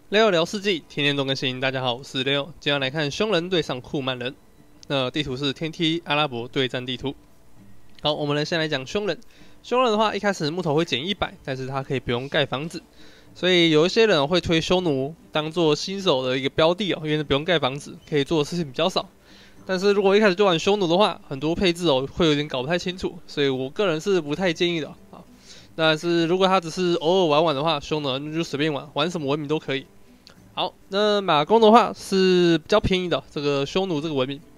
Leo 聊世纪，天天都更新。大家好，我是 Leo，今天来看凶人对上库曼人。那地图是天梯阿拉伯对战地图。好，我们先来讲凶人。凶人的话，一开始木头会减100，但是他可以不用盖房子，所以有一些人会推匈奴当做新手的一个标的哦，因为不用盖房子，可以做的事情比较少。但是如果一开始就玩匈奴的话，很多配置哦会有点搞不太清楚，所以我个人是不太建议的啊。但是如果他只是偶尔玩玩的话，匈奴那就随便玩，玩什么文明都可以。好，那马弓的话是比较便宜的，这个匈奴这个文明。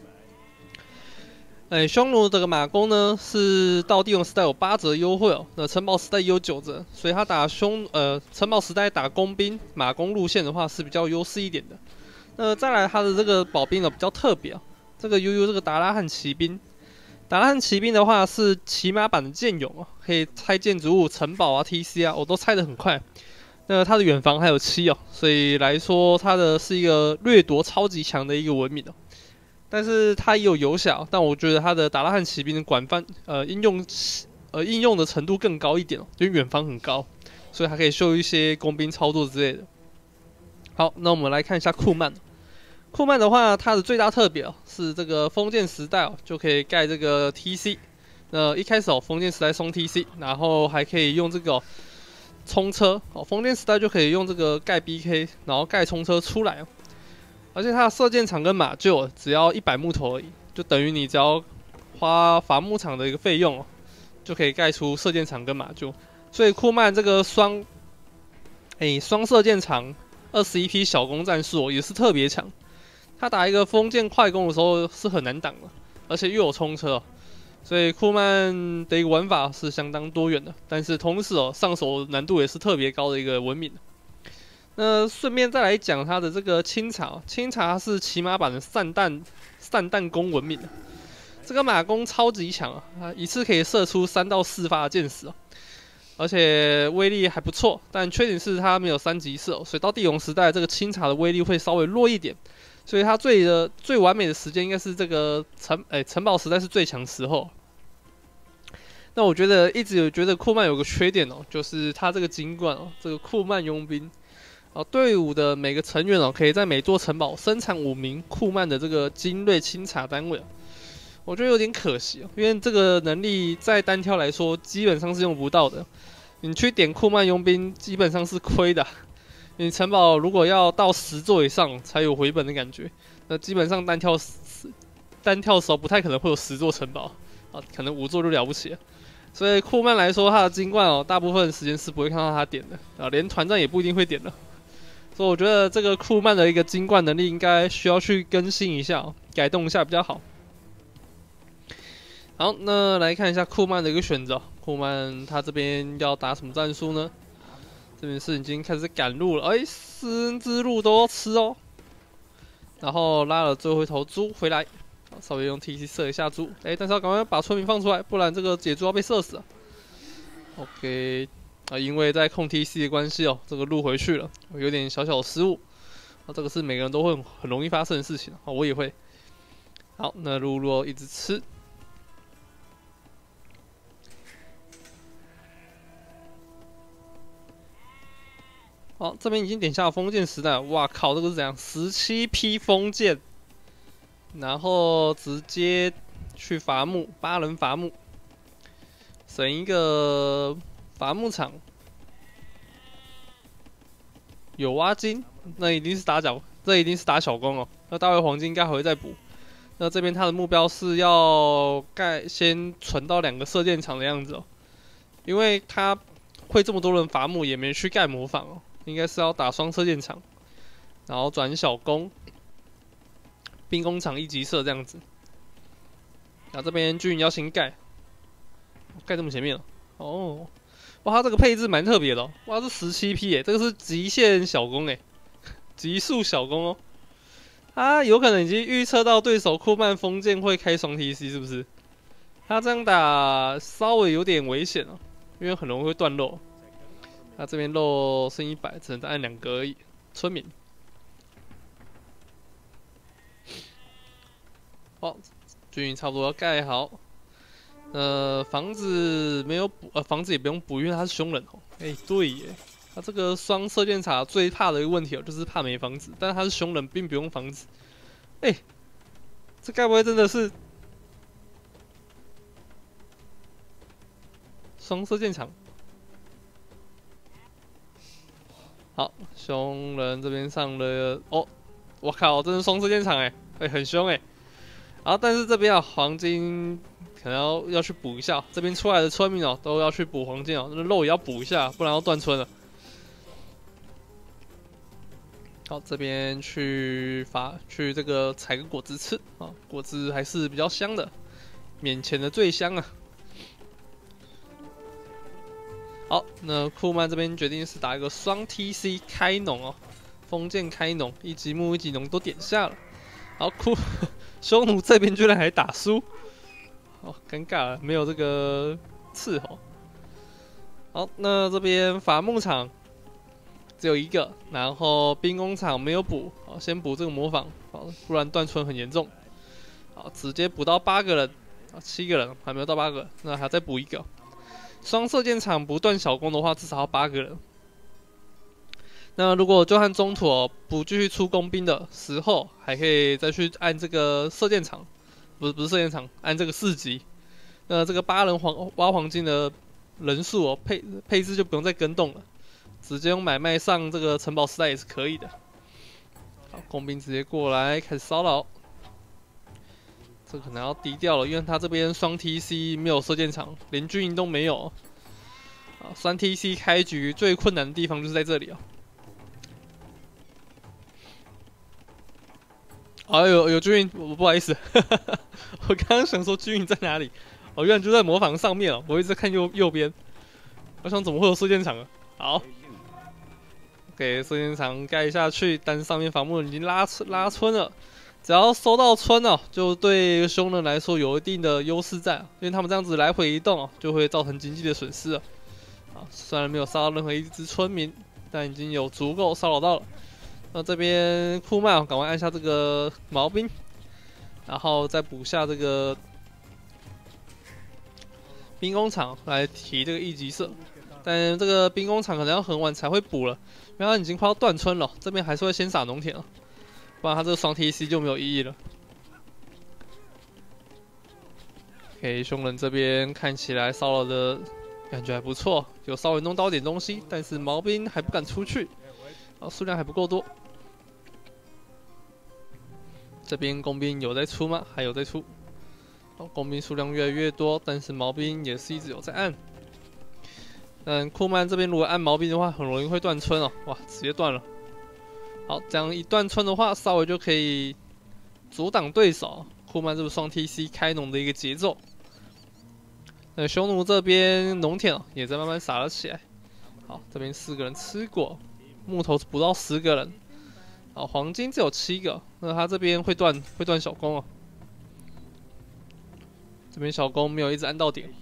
匈奴这个马弓呢是到帝王时代有8折优惠哦，那城堡时代也有9折，所以他打城堡时代打工兵马弓路线的话是比较优势一点的。那再来他的这个保兵呢比较特别啊，这个这个达拉汉骑兵，达拉汉骑兵的话是骑马版的剑勇哦，可以拆建筑物、城堡啊、TC 啊，我都拆得很快。那它的远防还有7哦，所以来说它的是一个掠夺超级强的一个文明哦。但是它也有游侠，但我觉得它的达拉汉骑兵的应用的程度更高一点哦，因为远防很高，所以它可以秀一些工兵操作之类的。好，那我们来看一下库曼。库曼的话，它的最大特别哦是这个封建时代哦就可以盖这个 TC。那一开始哦封建时代送 TC， 然后还可以用这个冲车哦，封建时代就可以用这个盖 BK， 然后盖冲车出来哦。而且它的射箭场跟马厩只要100木头而已，就等于你只要花伐木场的一个费用哦，就可以盖出射箭场跟马厩。所以库曼这个双射箭场21匹小弓战术哦也是特别强。他打一个封建快攻的时候是很难挡的，而且又有冲车哦。所以库曼的一个玩法是相当多元的，但是同时哦，上手难度也是特别高的一个文明。那顺便再来讲它的这个清茶，清茶是骑马版的散弹弓文明，这个马弓超级强啊，一次可以射出3到4发的箭矢哦，而且威力还不错，但缺点是它没有3级射，所以到帝王时代这个清茶的威力会稍微弱一点。所以它最完美的时间应该是这个城堡时代是最强时候。那我一直有觉得库曼有个缺点哦，就是他这个金冠哦，这个库曼佣兵哦，队伍的每个成员哦，可以在每座城堡生产5名库曼的这个精锐清查单位哦。我觉得有点可惜哦，因为这个能力在单挑来说基本上是用不到的。你去点库曼佣兵基本上是亏的。你城堡如果要到10座以上才有回本的感觉，那基本上单挑的时候不太可能会有10座城堡啊，可能5座就了不起了。所以库曼来说，他的金冠哦，大部分时间是不会看到他点的啊，连团战也不一定会点的。所以我觉得这个库曼的一个金冠能力应该需要去更新一下，改动一下比较好。好，那来看一下库曼的一个选择。库曼他这边要打什么战术呢？这边是已经开始赶路了，食人之路都要吃哦。然后拉了最后一头猪回来，稍微用 TC 射一下猪，但是要赶快把村民放出来，不然这个野猪要被射死了。OK， 因为在控 TC 的关系哦，这个路回去了，有点小小失误。这个是每个人都会很容易发生的事情，我也会。好，那路一直吃。好，这边已经点下了封建时代，哇靠，这个是怎样？17批封建，然后直接去伐木，8人伐木，省一个伐木场，有挖金，那一定是打小工哦。那大卫黄金应该还会再补。那这边他的目标是要先存到2个射箭场的样子哦，因为他会这么多人伐木，也没去盖模仿哦。应该是要打双射箭场，然后转小弓，兵工厂1级射这样子。那这边军营要先盖这么前面了哦。哇，他这个配置蛮特别的哦。哇，这17批耶，这个是极限小弓哎，极速小弓哦。他有可能已经预测到对手库曼封建会开双 TC 是不是？他这样打稍微有点危险哦，因为很容易会断肉。那这边肉剩100，只能再按2个而已。村民，好，军营差不多要盖好。房子没有补，房子也不用补，因为他是凶人哦。对耶， 他这个双射箭塔最怕的一个问题哦，就是怕没房子，但是他是凶人，并不用房子。这该不会真的是双射箭场？好，凶人这边上了哦，我靠，真是双射箭场很凶然后但是这边啊，黄金可能要去补一下，这边出来的村民哦都要去补黄金哦，那肉也要补一下，不然要断村了。好，这边去这个采个果子吃啊，果子还是比较香的，免钱的最香啊。好，那库曼这边决定是打一个双 TC 开农哦，封建开农，一级木一级农都点下了。好，匈奴这边居然还打输，哦，尴尬了，没有这个伺候。好，那这边伐木场只有一个，然后兵工厂没有补，好，先补这个模仿，好，不然断村很严重。好，直接补到8个人，啊，7个人还没有到8个，那还要再补一个。双射箭场不断小攻的话，至少要8个人。那如果就算中途不继续出工兵的时候，还可以再去按这个射箭场，不是射箭场，按这个4级。那这个8人挖黄金的人数配置就不用再更动了，直接用买卖上这个城堡时代也是可以的。好，工兵直接过来开始骚扰。这可能要低调了，因为他这边双 TC 没有射箭场，连军营都没有。啊，3 TC 开局最困难的地方就是在这里啊。有军营，不好意思，我刚刚想说军营在哪里，哦，原来就在模仿上面哦，我一直在看右边，我想怎么会有射箭场啊？好，给射箭场盖下去，但是上面伐木人已经拉村了。只要收到村哦，就对凶人来说有一定的优势在，因为他们这样子来回移动哦，就会造成经济的损失了。啊，虽然没有杀到任何一只村民，但已经有足够骚扰到了。那这边库曼赶快按下这个毛兵，然后再补下这个兵工厂来提这个1级射。但这个兵工厂可能要很晚才会补了，因为它已经快要断村了，这边还是会先撒农田了。不然他这个双 TC 就没有意义了。OK， 凶人这边看起来骚扰的感觉还不错，有稍微弄到点东西，但是毛兵还不敢出去，数量还不够多。这边工兵有在出吗？还有在出。工兵数量越来越多，但是毛兵也是一直有在按。但库曼这边如果按毛兵的话，很容易会断村哦，哇，直接断了。好，这样一断村的话，稍微就可以阻挡对手库曼这个双 TC 开农的一个节奏。那匈奴这边农田也在慢慢撒了起来。好，这边4个人吃果，木头不到10个人。好，黄金只有7个，那他这边会断小弓哦。这边小弓没有一直按到点。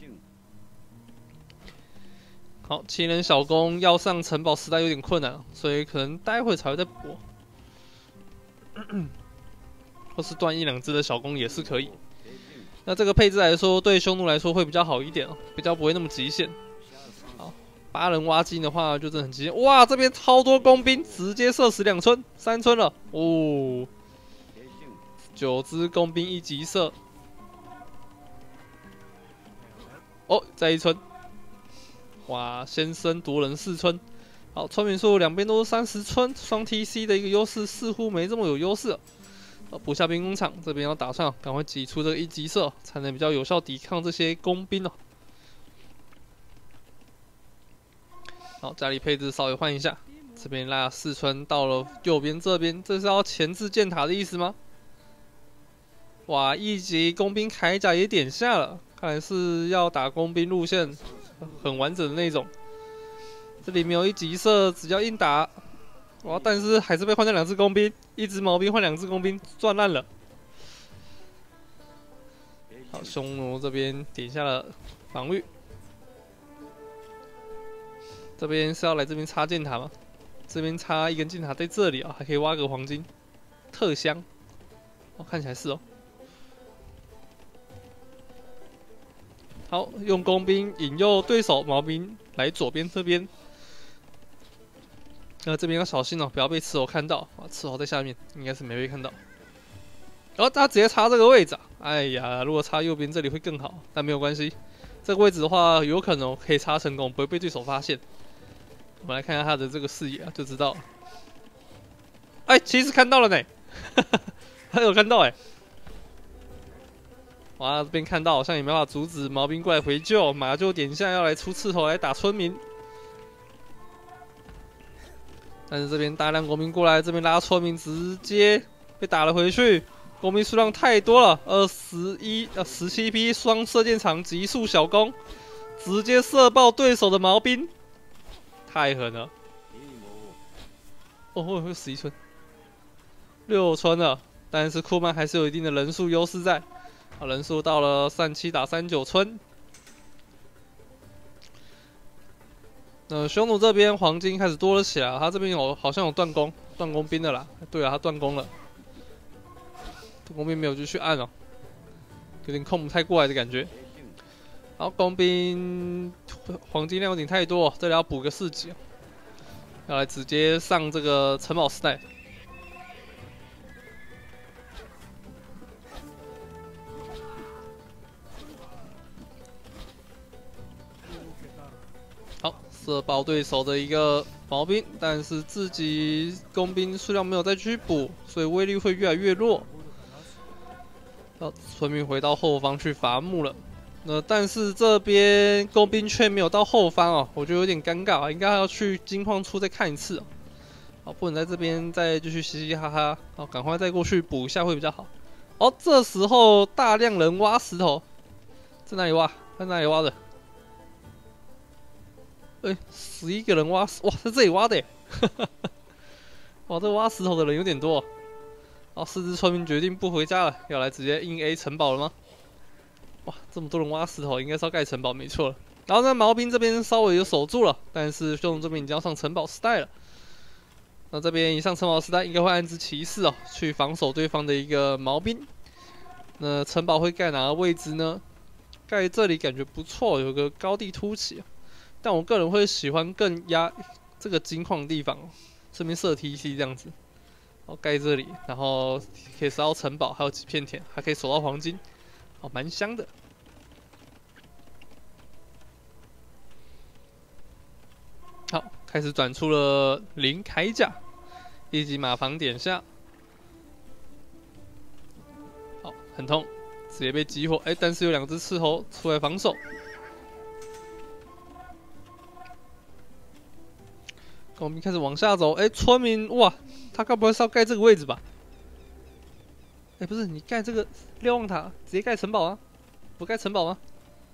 好，7人小弓要上城堡时代有点困难，所以可能待会才会再补，或是断1-2只的小弓也是可以。那这个配置来说，对匈奴来说会比较好一点哦，比较不会那么极限。好，8人挖金的话就真的很极限。哇，这边超多工兵，直接射死2村、3村了哦，9只工兵1级射。哦，再1村。哇，先声夺人4村，好，村民数两边都是30村，双 TC 的一个优势似乎没这么有优势了。补下兵工厂，这边要打算赶快挤出这个1级射，才能比较有效抵抗这些工兵哦。好，家里配置稍微换一下，这边拉4村到了右边这边，这是要前置建塔的意思吗？哇，1级工兵铠甲也点下了，看来是要打工兵路线。很完整的那种，这里没有1级射，只要硬打，哇！但是还是被换掉2只工兵，1只毛兵换2只工兵，赚烂了。好，匈奴这边点下了防御，这边是要来这边插箭塔吗？这边插1根箭塔在这里啊，还可以挖个黄金，特香。哦，看起来是哦。好，用工兵引诱对手毛兵来左边这边。 这边要小心哦，不要被斥候看到啊！斥候在下面，应该是没被看到。然后他直接插这个位置啊！哎呀，如果插右边这里会更好，但没有关系。这个位置的话，有可能可以插成功，不会被对手发现。我们来看看他的这个视野啊，就知道了。哎，其实看到了呢，他有看到哎。哇，这边看到好像也没办法阻止毛兵过来回救，马就点下要来出斥候来打村民。但是这边大量国民过来，这边拉村民直接被打了回去。国民数量太多了，17匹双射箭场急速小攻，直接射爆对手的毛兵，太狠了！哦，11村，6村了，但是库曼还是有一定的人数优势在，人数到了37打39村。匈奴这边黄金开始多了起来，他这边好像有断弓兵的啦。对啊，他断弓了，断弓兵没有继续按哦，有点控不太过来的感觉。然后工兵黄金量有点太多，这里要补个4级，要来直接上这个城堡时代。射爆对手的一个毛兵，但是自己工兵数量没有再继续补，所以威力会越来越弱。村民回到后方去伐木了。但是这边工兵却没有到后方哦，我觉得有点尴尬啊，应该要去金矿处再看一次哦。不能在这边再继续嘻嘻哈哈，赶快再过去补一下会比较好。这时候大量人挖石头，在哪里挖？在哪里挖的？11个人挖，哇，在这里挖的耶，哇，这挖石头的人有点多。4只村民决定不回家了，要来直接硬 A 城堡了吗？哇，这么多人挖石头，应该是要盖城堡，没错了。然后呢，毛兵这边稍微有守住了，但是匈奴这边已经要上城堡时代了。那这边一上城堡时代，应该会安置骑士哦，去防守对方的一个毛兵。那城堡会盖哪个位置呢？盖这里感觉不错，有个高地凸起。但我个人会喜欢更压这个金矿的地方，顺便设 TC 这样子，盖这里，然后可以收到城堡，还有几片田，还可以守到黄金，蛮香的。好，开始转出了零铠甲，一级马房点下，好，很痛，直接被激活，但是有2只斥候出来防守。工兵开始往下走，村民哇，他该不会是要盖这个位置吧？不是，你盖这个瞭望塔，直接盖城堡啊？不盖城堡吗？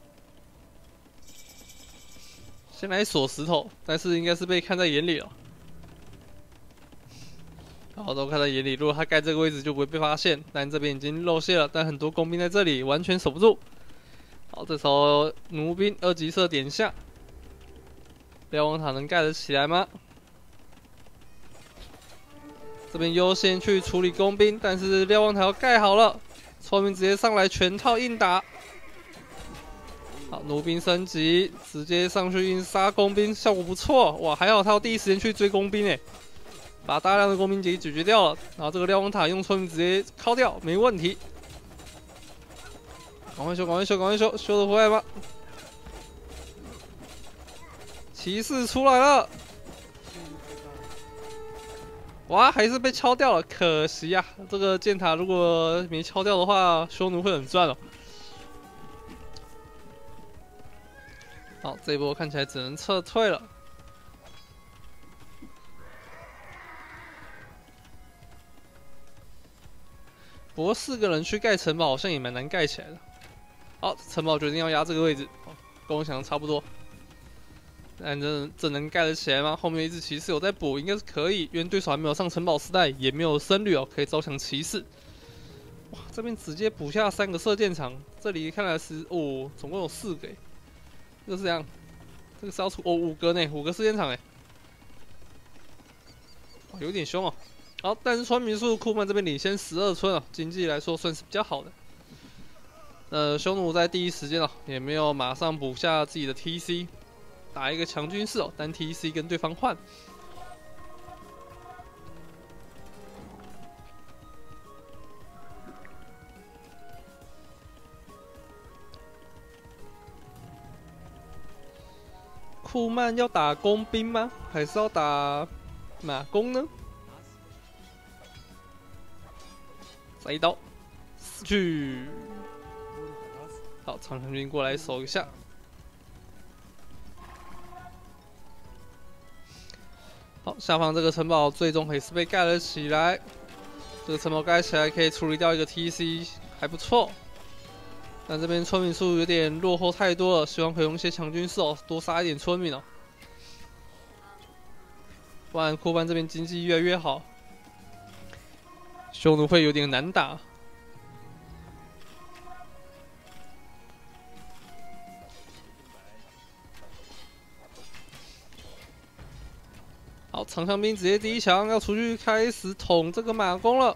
先来锁石头，但是应该是被看在眼里了。好，都看在眼里，如果他盖这个位置就不会被发现，但这边已经露馅了，但很多工兵在这里完全守不住。好，这时候弩兵2级射点下，瞭望塔能盖得起来吗？这边优先去处理工兵，但是瞭望塔要盖好了，村民直接上来全套硬打。好，弩兵升级，直接上去硬杀工兵，效果不错。哇，还好他要第一时间去追工兵把大量的工兵给解决掉了。然后这个瞭望塔用村民直接敲掉，没问题。赶快修，赶快修，赶快修，修得回来吗？骑士出来了。哇，还是被敲掉了，可惜呀！这个箭塔如果没敲掉的话，匈奴会很赚哦。好，这一波看起来只能撤退了。不过4个人去盖城堡好像也蛮难盖起来的。好，城堡决定要压这个位置，跟我想的差不多。但这能盖得起来吗？后面一只骑士有在补，应该是可以，因为对手还没有上城堡时代，也没有僧侣可以招降骑士。哇，这边直接补下3个射箭场，这里看来是总共有4个这个是这样，这个是要出5个呢，5个射箭场有点凶哦。好，但是村民数库曼这边领先12村经济来说算是比较好的。匈奴在第一时间也没有马上补下自己的 TC。打一个强军士单 TC 跟对方换。 库曼要打工兵吗？还是要打马弓呢？再一刀，死去。好，长枪兵过来守一下。好，下方这个城堡最终还是被盖了起来。这个城堡盖起来可以处理掉一个 TC， 还不错。但这边村民数有点落后太多了，希望可以用一些强军士多杀一点村民哦。不然库班这边经济越来越好，匈奴会有点难打。好，长枪兵直接第一枪要出去开始捅这个马弓了。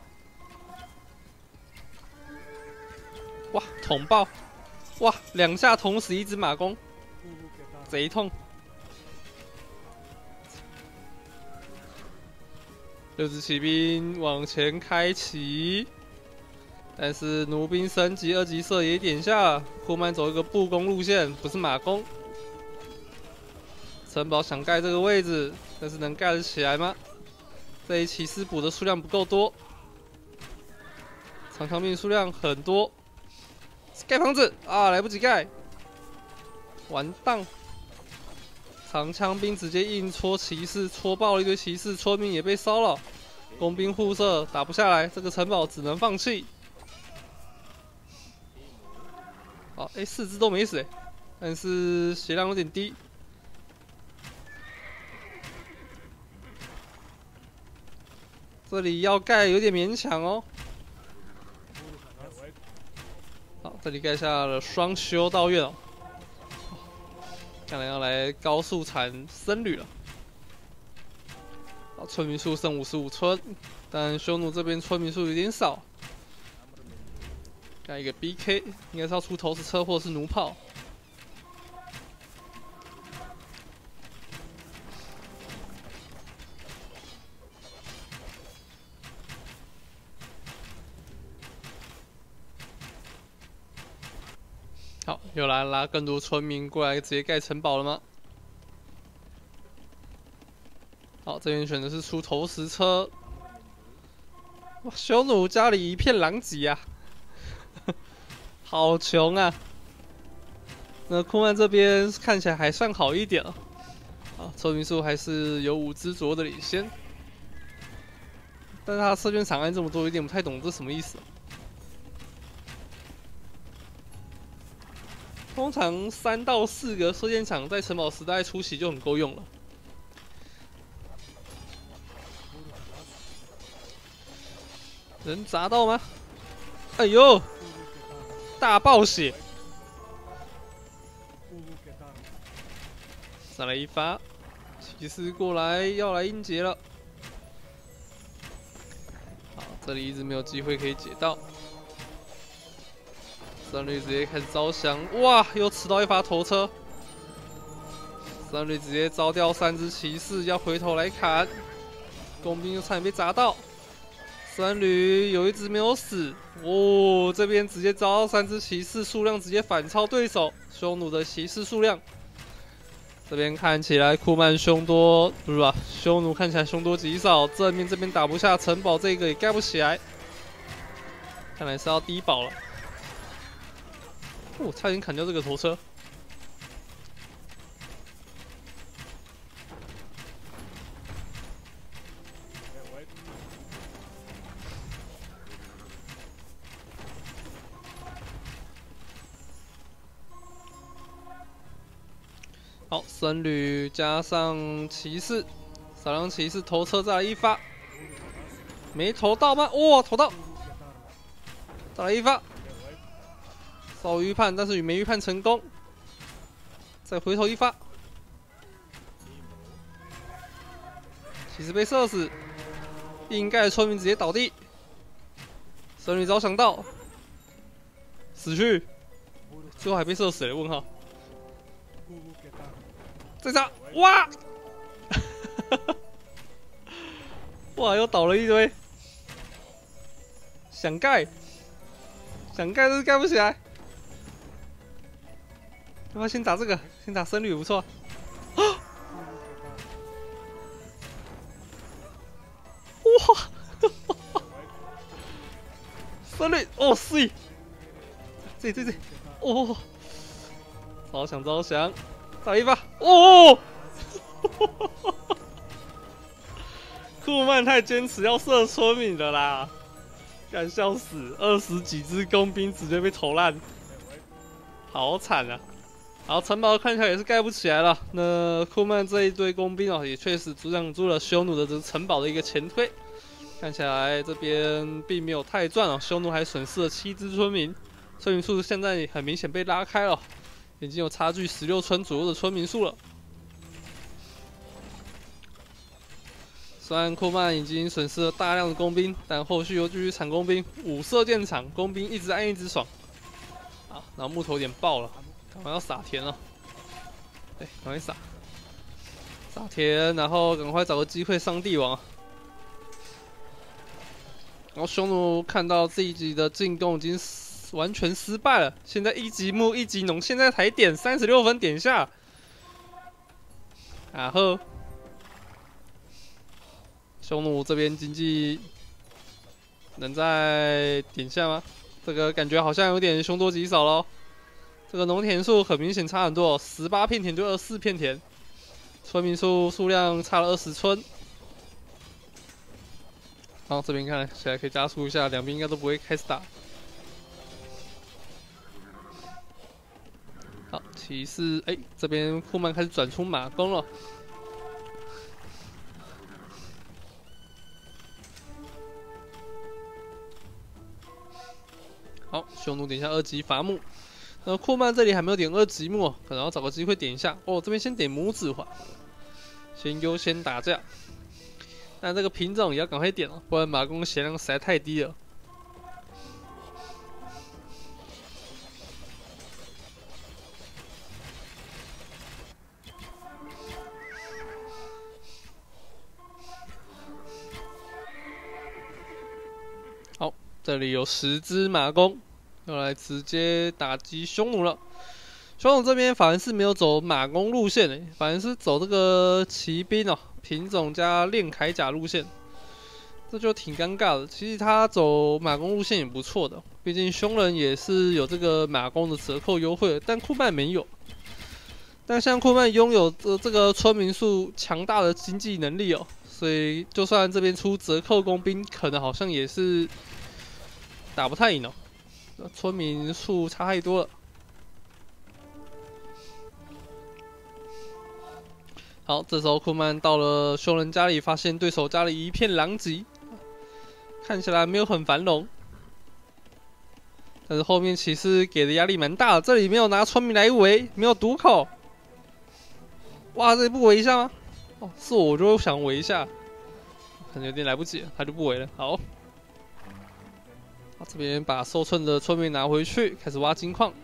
哇，捅爆！哇，2下捅死一只马弓，贼痛。6支骑兵往前开启，但是弩兵升级2级射也点下，库曼走一个步弓路线，不是马弓。城堡想盖这个位置，但是能盖得起来吗？这一骑士补的数量不够多，长枪兵数量很多，盖房子啊，来不及盖，完蛋！长枪兵直接硬戳骑士，戳爆了一堆骑士，村民也被烧了，工兵互射打不下来，这个城堡只能放弃。好，4只都没死，但是血量有点低。这里要盖有点勉强哦。好，这里盖下了双修道院哦。看来要来高速产僧侣了。好，村民数剩55村，但匈奴这边村民数有点少。盖一个 BK， 应该是要出投石车或是弩炮。好，又来拉更多村民过来，直接盖城堡了吗？好，这边选的是出投石车。哇，匈奴家里一片狼藉啊，好穷啊！那库曼这边看起来还算好一点了，啊，村民数还是有5只左右的领先，但是他射箭场按这么多，有点不太懂这什么意思。通常3到4个射箭场在城堡时代初期就很够用了。能砸到吗？哎呦，大爆血！再来一发，骑士过来要来应劫了。好，这里一直没有机会可以解到。僧侣直接开始招降，哇，又吃到一发头车。僧侣直接招掉3只骑士，要回头来砍，工兵又差点被砸到。僧侣有一只没有死，哦，这边直接招到3只骑士，数量直接反超对手匈奴的骑士数量。这边看起来库曼凶多，不是吧？匈奴看起来凶多吉少，正面这边打不下，城堡这个也盖不起来，看来是要低保了。哦，差点砍掉这个头车。好，僧侣加上骑士，少量骑士头车再来一发，没投到吗？哇，投到！再来一发。烧预判，但是没预判成功。再回头一发，骑士被射死，硬盖村民直接倒地。僧侣早想到，死去，最后还被射死了？问号。再杀！哇！哇，又倒了一堆。想盖，但是盖不起来。要不要先打这个？先打僧侣也不错。啊！ 胜利哦，是，这，哦，招降，再来一发，哦，库曼太坚持要射村民了啦，干笑死，20几只工兵直接被投烂，好惨啊！好，城堡看起来也是盖不起来了。那库曼这一堆工兵哦，也确实阻挡住了匈奴的这个城堡的一个前推。看起来这边并没有太赚哦，匈奴还损失了7只村民，村民数现在很明显被拉开了，已经有差距16村左右的村民数了。虽然库曼已经损失了大量的工兵，但后续又继续产工兵，5射建厂，工兵一直按一直爽。好，然后木头有点爆了。赶快要撒田了，赶快撒田，然后赶快找个机会上帝王。然后匈奴看到自己的进攻已经完全失败了，现在1级木1级农，现在才点36分点下，然后匈奴这边经济能再点下吗？这个感觉好像有点凶多吉少咯。这个农田数很明显差很多，18片田对24片田，村民数量差了20村。好，这边看起来可以加速一下，两边应该都不会开始打。好，骑士，这边库曼开始转出马弓了。好，匈奴点一下2级伐木。库曼这里还没有点2级木，可能要找个机会点一下。哦，这边先点拇指环，先优先打架。但这个品种也要赶快点了，不然马弓血量实在太低了。好，这里有10只马弓。要来直接打击匈奴了。匈奴这边反而是没有走马弓路线反而是走这个骑兵哦，品种加练铠甲路线，这就挺尴尬的。其实他走马弓路线也不错的，毕竟匈人也是有这个马弓的折扣优惠，但库曼没有。但像库曼拥有这个村民数强大的经济能力哦，所以就算这边出折扣工兵，可能好像也是打不太赢哦。村民数差太多了。好，这时候库曼到了匈人家里，发现对手家里一片狼藉，看起来没有很繁荣。但是后面骑士给的压力蛮大的，这里没有拿村民来围，没有堵口。哇，这里不围一下吗？哦，是我就想围一下，可能有点来不及了，他就不围了。好。这边把受村的村民拿回去，开始挖金矿。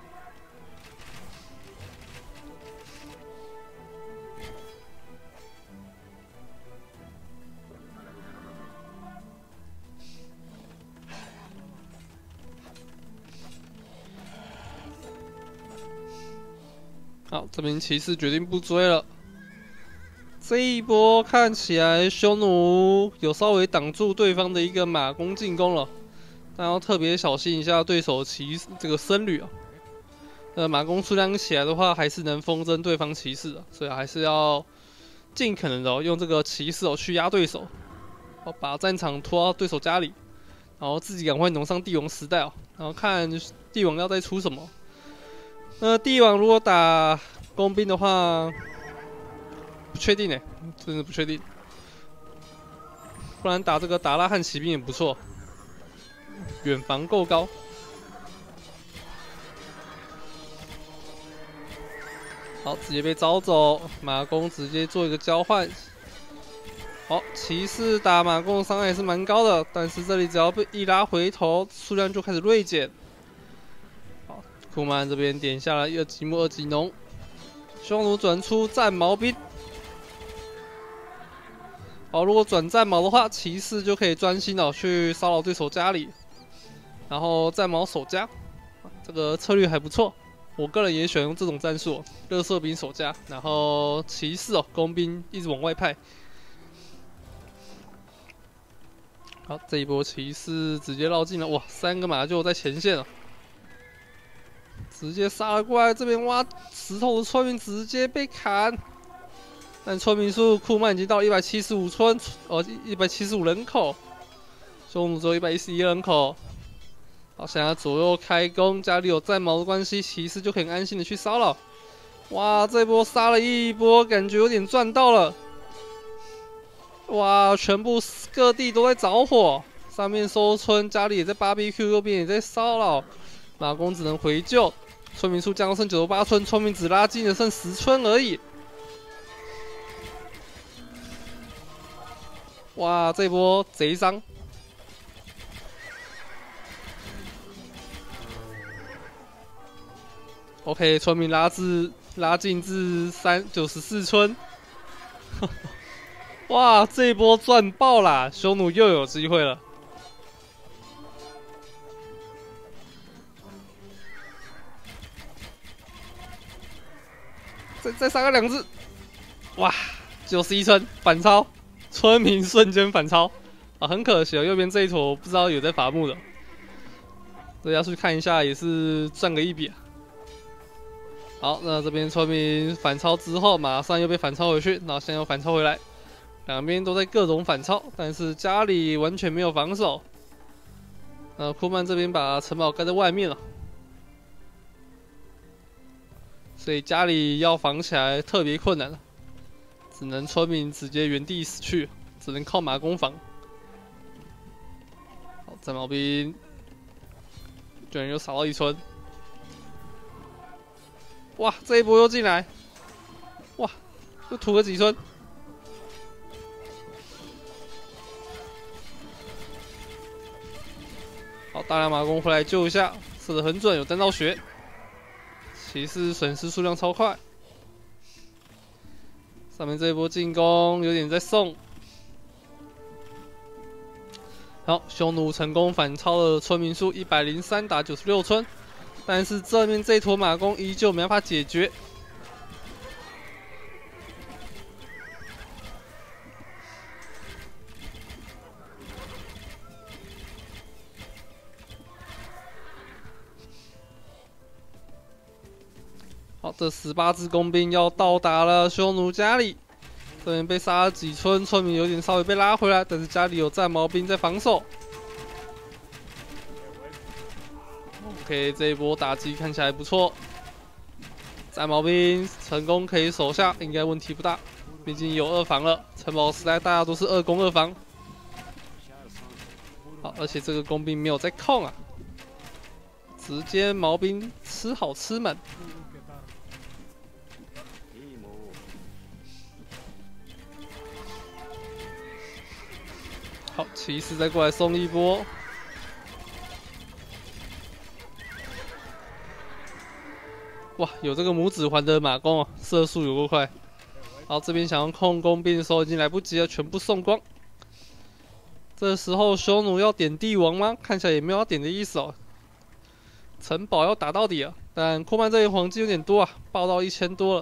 好，这边骑士决定不追了。这一波看起来匈奴有稍微挡住对方的一个马弓进攻了。但要特别小心一下对手这个僧侣啊，马弓数量起来的话，还是能风筝对方骑士的，所以还是要尽可能的用这个骑士去压对手，把战场拖到对手家里，然后自己赶快农上帝王时代然后看帝王要再出什么。帝王如果打工兵的话，不确定真的不确定，不然打这个达拉汉骑兵也不错。远防够高，好，直接被招走。马弓直接做一个交换。好，骑士打马弓的伤害也是蛮高的，但是这里只要被一拉回头，数量就开始锐减。好，库曼这边点下了1级木2级农，匈奴转出战矛兵。好，如果转战矛的话，骑士就可以专心去骚扰对手家里。然后战矛守家，这个策略还不错。我个人也喜欢用这种战术，热射兵守家，然后骑士工兵一直往外派。 好，这一波骑士直接绕进了，哇，3个马就在前线了，直接杀了过来。这边挖石头的村民直接被砍，但村民数库曼已经到175村，175人口，匈奴只有111人口。好，现在左右开弓，家里有战矛的关系，骑士就可以安心的去骚扰。哇，这波杀了一波，感觉有点赚到了。哇，全部各地都在着火，上面收村，家里也在 BBQ， 右边也在骚扰，马公只能回救，村民数降到剩98村，村民只拉近了剩10村而已。哇，这波贼伤。OK， 村民拉近至94村。哇，这一波赚爆啦！匈奴又有机会了。再杀个2只，哇，91村反超，村民瞬间反超啊！很可惜啊，右边这一坨不知道有在伐木的，这要去看一下也是赚个一笔啊。好，那这边村民反超之后，马上又被反超回去，然后现在又反超回来。两边都在各种反超，但是家里完全没有防守。库曼这边把城堡盖在外面了，所以家里要防起来特别困难了，只能村民直接原地死去，只能靠马攻防。好，战矛兵居然又扫到1村，哇，这一波又进来，哇，又屠个几村。好，大量马弓回来救一下，射得很准，有沾到血。骑士损失数量超快。上面这一波进攻有点在送。好，匈奴成功反超了村民数103打96村，但是正面这一坨马弓依旧没办法解决。好，这18只工兵要到达了匈奴家里，这边被杀了几村，村民有点稍微被拉回来，但是家里有战矛兵在防守。OK， 这一波打击看起来不错，战矛兵成功可以守下，应该问题不大，毕竟有2防了。城堡时代大家都是2攻2防。好，而且这个工兵没有在控啊，直接矛兵吃好吃满。好，骑士再过来送一波。哇，有这个拇指环的马弓啊，射速有够快。好，这边想要控工兵的时候已经来不及了，全部送光。这时候匈奴要点帝王吗？看起来也没有要点的意思哦。城堡要打到底了，但库曼这边黄金有点多啊，爆到1000多了。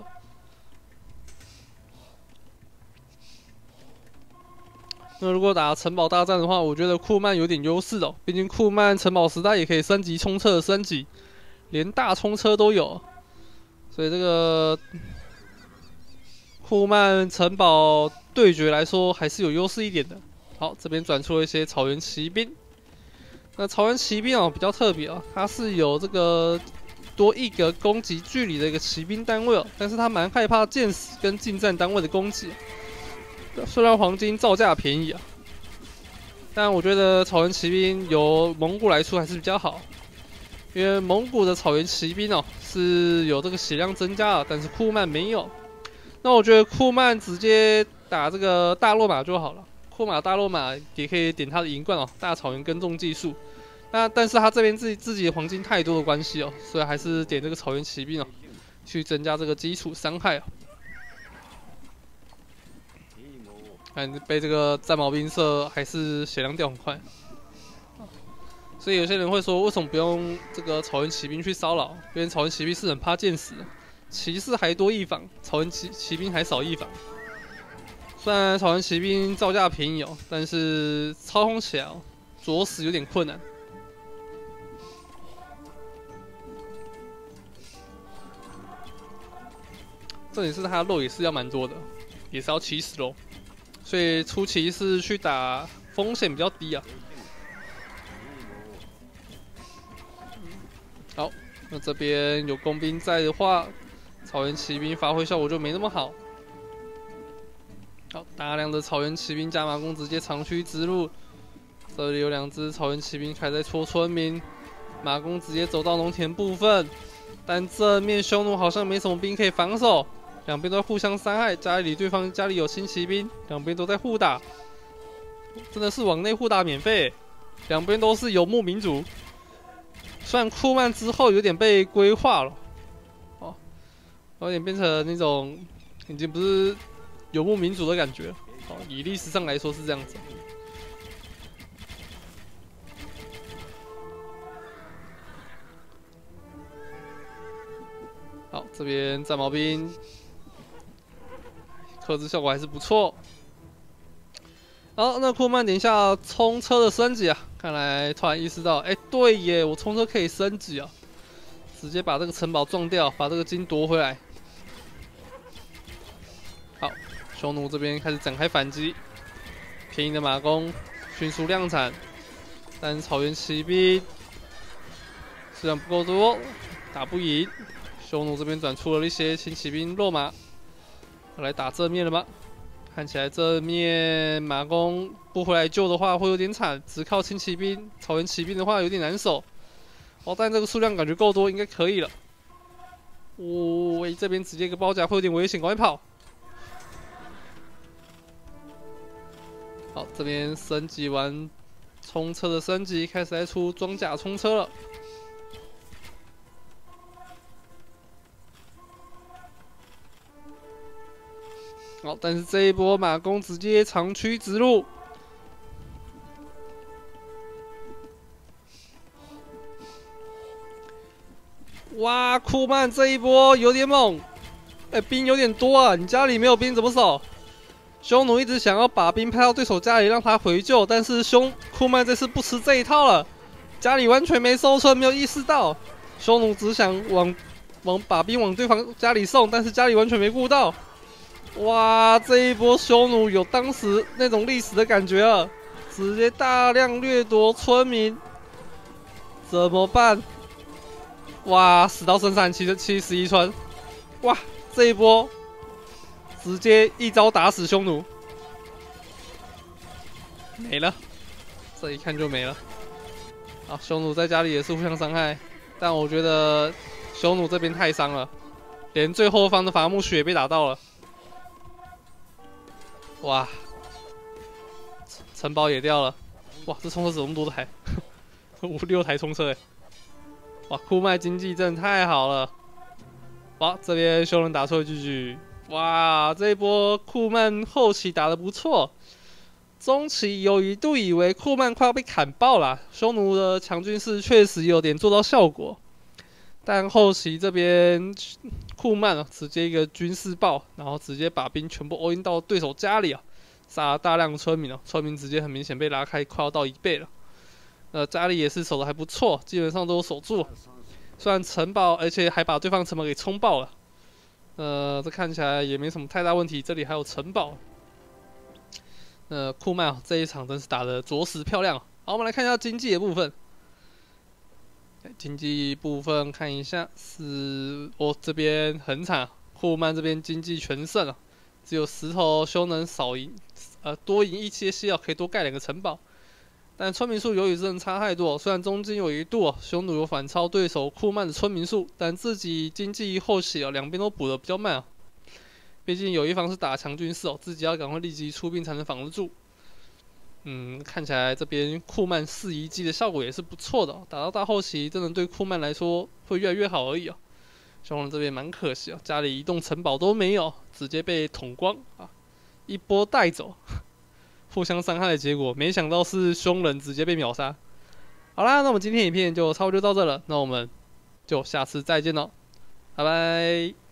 那如果打城堡大战的话，我觉得库曼有点优势哦，毕竟库曼城堡时代也可以升级冲车的升级，连大冲车都有，所以这个库曼城堡对决来说还是有优势一点的。好，这边转出了一些草原骑兵。那草原骑兵哦比较特别哦，它是有这个多1个攻击距离的一个骑兵单位哦，但是它蛮害怕箭矢跟近战单位的攻击。虽然黄金造价便宜啊，但我觉得草原骑兵由蒙古来出还是比较好，因为蒙古的草原骑兵哦是有这个血量增加的，但是库曼没有。那我觉得库曼直接打这个大落马就好了，库马大落马也可以点他的银冠哦，大草原耕种技术。但是他这边自己的黄金太多的关系哦，所以还是点这个草原骑兵哦，去增加这个基础伤害哦。看被这个战矛兵射，还是血量掉很快。所以有些人会说，为什么不用这个草原骑兵去骚扰？因为草原骑兵是很怕箭矢，骑士还多1防，草原骑兵还少1防。 虽然草原骑兵造价便宜哦，但是操控起来哦，着实有点困难。重点是他的肉也是要蛮多的，也是要70肉，所以初期是去打风险比较低啊。好，那这边有工兵在的话，草原骑兵发挥效果就没那么好。好，大量的草原骑兵加马弓直接长驱直入，这里有2只草原骑兵开始在戳村民，马弓直接走到农田部分，但正面匈奴好像没什么兵可以防守。 两边都互相伤害，对方家里有轻骑兵，两边都在互打，真的是往内互打免费。两边都是游牧民族，虽然库曼之后有点被规划了，哦，有点变成那种已经不是游牧民族的感觉，哦，以历史上来说是这样子。好，这边战矛兵。 克制效果还是不错。好，那库曼等一下冲车的升级啊，看来突然意识到，对耶，我冲车可以升级啊，直接把这个城堡撞掉，把这个金夺回来。好，匈奴这边开始展开反击，便宜的马弓迅速量产，但是草原骑兵数量不够多，打不赢。匈奴这边转出了一些轻骑兵落马。 要来打正面了吗？看起来正面马弓不回来救的话会有点惨，只靠轻骑兵、草原骑兵的话有点难守。哦，但这个数量感觉够多，应该可以了。这边直接一个包夹会有点危险，赶快跑！好，这边升级完冲车的升级，开始来出装甲冲车了。 好，但是这一波马弓直接长驱直入，哇！库曼这一波有点猛，兵有点多啊！你家里没有兵怎么守？匈奴一直想要把兵派到对手家里让他回救，但是库曼这次不吃这一套了，家里完全没收村，没有意识到，匈奴只想把兵往对方家里送，但是家里完全没顾到。 哇，这一波匈奴有当时那种历史的感觉了，直接大量掠夺村民，怎么办？哇，死到剩71村，哇，这一波直接一招打死匈奴，没了，这一看就没了。啊，匈奴在家里也是互相伤害，但我觉得匈奴这边太伤了，连最后方的伐木区也被打到了。 哇，城堡也掉了！哇，这冲车怎么那么多台？5、6台冲车哎！哇，库麦经济真的太好了！哇，这边匈人打出了GG！哇，这一波库曼后期打得不错，中期有一度以为库曼快要被砍爆了，匈奴的强军事确实有点做到效果，但后期这边库曼直接一个军事爆，然后直接把兵全部 all in 到对手家里啊，杀了大量的村民哦，村民直接很明显被拉开，快要到1倍了。家里也是守的还不错，基本上都有守住，虽然城堡，而且还把对方城堡给冲爆了。这看起来也没什么太大问题，这里还有城堡。库曼这一场真是打得着实漂亮。好，我们来看一下经济的部分。 经济部分看一下，是这边很惨，库曼这边经济全胜啊，只有石头匈能少赢，多赢一些些可以多盖2个城堡，但村民数由于真的差太多，虽然中间有一度匈奴有反超对手库曼的村民数，但自己经济后期两边都补得比较慢啊，毕竟有一方是打强军事自己要赶快立即出兵才能防得住。 看起来这边库曼4遗迹的效果也是不错的，打到大后期真的对库曼来说会越来越好而已啊。匈奴这边蛮可惜啊，家里一栋城堡都没有，直接被捅光啊，一波带走，互相伤害的结果，没想到是匈人直接被秒杀。好啦，那我们今天影片就差不多就到这了，那我们就下次再见喽，拜拜。